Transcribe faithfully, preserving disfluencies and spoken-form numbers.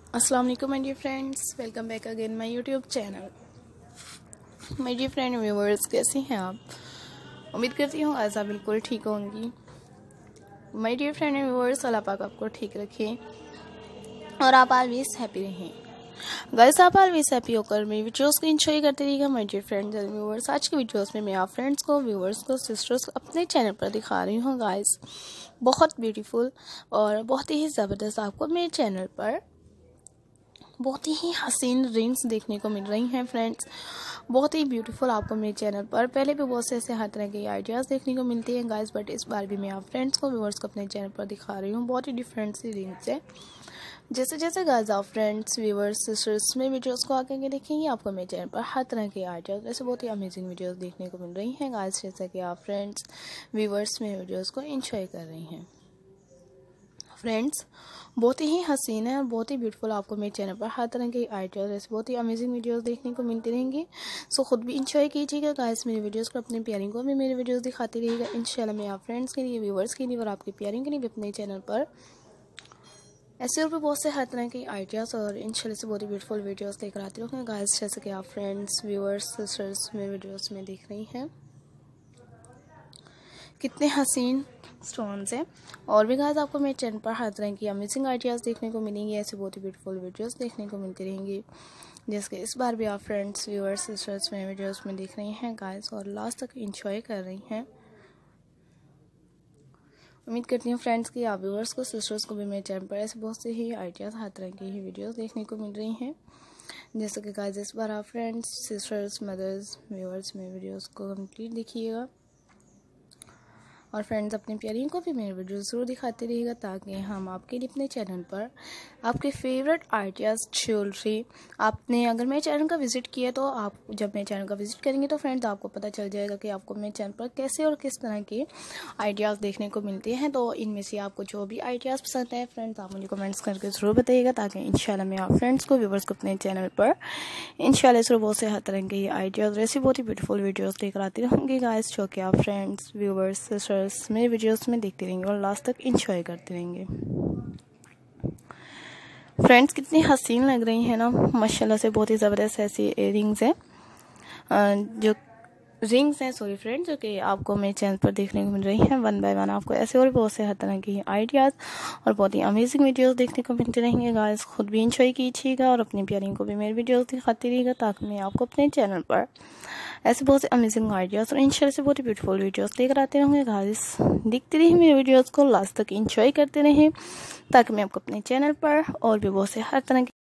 अस्सलाम वालेकुम my dear friends, welcome back again my YouTube channel. My dear friend viewers, कैसी हैं आप? उम्मीद करती हूँ आज आप बिल्कुल ठीक होंगी। माय डियर फ्रेंड व्यूवर्स, अल्लाह पाक आपको ठीक रखे और आप ऑलवेज हैप्पी रहें। गाइस, आप ऑलवेज हैप्पी होकर मेरी वीडियोस को एंजॉय करते रहिएगा। My dear friends and viewers, आज की वीडियोस में मैं आप फ्रेंड्स को, व्यूवर्स को, सिस्टर्स को अपने चैनल पर दिखा रही हूँ। गाइस, बहुत ब्यूटीफुल और बहुत ही ज़बरदस्त आपको मेरे चैनल पर बहुत ही हसीन रिंग्स देखने को मिल रही हैं फ्रेंड्स। बहुत ही ब्यूटीफुल आपको मेरे चैनल पर पहले भी बहुत से ऐसे हर तरह के आइडियाज़ देखने को मिलते हैं गाइस, बट इस बार भी मैं आप फ्रेंड्स को, व्यूअर्स को अपने चैनल पर दिखा रही हूँ। बहुत ही डिफरेंट सी रिंग्स है। जैसे जैसे गाइस आप फ्रेंड्स, व्यूअर्स, सिस्टर्स में वीडियोस को आगे के देखेंगे, आपको मेरे चैनल पर हर तरह के आइडियाज़ ऐसे बहुत ही अमेजिंग वीडियोस देखने को मिल रही हैं गाइस। जैसे कि आप फ्रेंड्स, व्यूअर्स में वीडियोज़ को इंजॉय कर रही हैं फ्रेंड्स। बहुत ही हसीन है और बहुत ही ब्यूटीफुल आपको मेरे चैनल पर हर तरह के आइडियाज़ ऐसे बहुत ही अमेजिंग वीडियोस देखने को मिलती रहेंगी। सो खुद भी इंजॉय कीजिएगा गाइस मेरी वीडियोस को, अपने प्यारिंग को भी मेरे वीडियोस दिखाती रहिएगा। इंशाल्लाह मैं आप फ्रेंड्स के लिए, व्यूवर्स के लिए और आपकी प्यारिंग के लिए भी अपने चैनल पर ऐसे और भी बहुत से हर तरह के आइडियाज़ और इंशाल्लाह से बहुत ही ब्यूटीफुल वीडियोस लेकर आती रहूँगी गाइस। जैसे कि आप फ्रेंड्स, व्यूवर्स, सिस्टर्स में वीडियोस में देख रही हैं कितने हसीन स्टोन्स हैं। और भी गाइस आपको मेरे चैनल पर हर तरह की अमेजिंग आइडियाज़ देखने को मिलेंगी, ऐसे बहुत ही ब्यूटीफुल वीडियोस देखने को मिलती रहेंगी। जैसे कि इस बार भी आप फ्रेंड्स, व्यूअर्स, सिस्टर्स में वीडियोस में देख रही हैं गाइस और लास्ट तक इंजॉय कर रही हैं। उम्मीद करती हूँ फ्रेंड्स कि आप व्यूअर्स को, सिस्टर्स को भी मेरे चैनल पर ऐसे बहुत से ही आइडियाज़, हर तरह की ही वीडियोज़ देखने को मिल रही हैं। जैसे कि गाइस इस बार आप फ्रेंड्स, सिस्टर्स, मदर्स, व्यूअर्स में वीडियोज़ को कम्प्लीट देखिएगा और फ्रेंड्स अपनी प्यारियों को भी मेरे वीडियो ज़रूर दिखाते रहिएगा, ताकि हम आपके लिए अपने चैनल पर आपके फेवरेट आइडियाज़, ज्वेलरी, आपने अगर मेरे चैनल का विज़िट किया तो आप जब मेरे चैनल का विज़िट करेंगे तो फ्रेंड्स आपको पता चल जाएगा कि आपको मेरे चैनल पर कैसे और किस तरह के आइडियाज़ देखने को मिलते हैं। तो इनमें से आपको जो भी आइडियाज़ पसंद है फ्रेंड्स, आप मुझे कमेंट्स करके ज़रूर बताइएगा, ताकि इंशाल्लाह मैं आप फ्रेंड्स को, व्यूवर्स को अपने चैनल पर इंशाल्लाह ज़रूर बहुत से हर तरह के आइडियाज़, ऐसी बहुत ही ब्यूटीफुल वीडियोज़ लेकर आती रहूँगी गाइस, जो कि आप फ्रेंड्स, व्यूवर्स, सिस्टर्स मेरे वीडियोस में देखते रहेंगे और लास्ट तक इंजॉय करते रहेंगे। फ्रेंड्स कितनी हसीन लग रही है ना माशाल्लाह से, बहुत ही ज़बरदस्त ऐसी इयररिंग्स हैं, जो रिंग्स हैं सॉरी फ्रेंड्स, जो कि आपको मेरे चैनल पर देखने को मिल रही हैं। वन बाय वन आपको ऐसे और बहुत से हर तरह की आइडियाज़ और बहुत ही अमेजिंग वीडियोस देखने को मिलते रहेंगे गाइस। खुद भी इंजॉय कीजिएगा और अपनी प्यारियों को भी मेरे वीडियोस दिखाती रहिएगा, ताकि मैं आपको अपने चैनल पर ऐसे बहुत से अमेजिंग आइडियाज़ और इंशाल्लाह से बहुत ही ब्यूटीफुल वीडियोस लेकर आते रहेंगे गाइस। देखते रहिए मेरे वीडियोज़ को, लास्ट तक इंजॉय करते रहें, ताकि मैं आपको अपने चैनल पर और भी बहुत से हर तरह